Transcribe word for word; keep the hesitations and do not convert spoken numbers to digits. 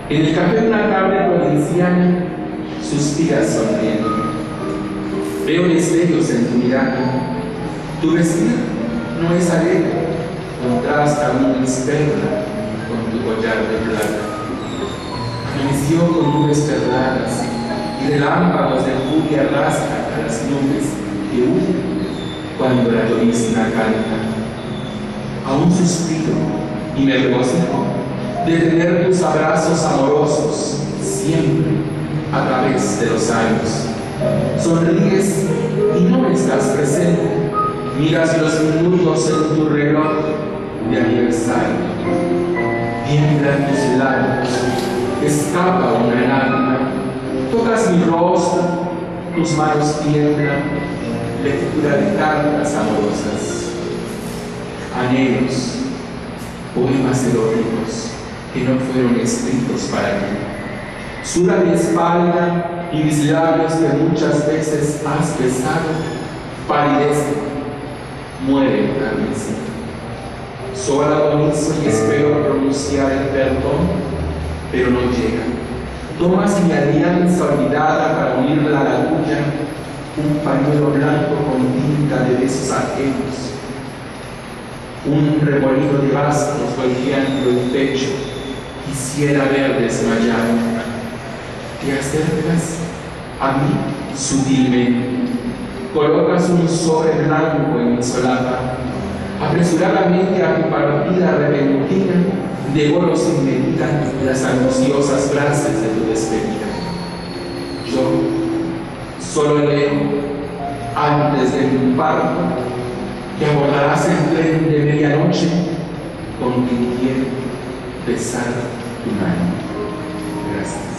En el café de una tarde provinciana suspiras sonriendo. Veo destellos en tu mirada. Tu vestir no es alegre, contrasta un perla con tu collar de plata. Amaneció con nubes perladas y relámpagos de furia rascan a las nubes que huyen cuando la llovizna canta. Aún suspiro y me regocijo de tener tus abrazos amorosos siempre a través de los años. Sonríes y no estás presente. Miras los minutos en tu reloj de aniversario. Tiemblan tus labios, escapa una lágrima. Tocas mi rostro, tus manos tiemblan, lectura de cartas amorosas. Anhelos, poemas eróticos que no fueron escritos para ti. Suda mi espalda y mis labios que muchas veces has besado, palidecen, mueren también. Solo agonizo y espero pronunciar el perdón, pero no llega. Tomas mi alianza olvidada para unirla a la tuya, un pañuelo blanco con tinta de besos ajenos, un remolino de bastos golpeando el pecho. Quisiera ver desmayado. Te acercas a mí sutilmente, colocas un sobre blanco en mi solapa. Apresuradamente a tu partida repentina, devoro sin medida las angustiosas frases de tu despedida. Yo solo leo, antes de mi parto, que abordarás el tren de medianoche con quien quiero besar tu mano. Gracias.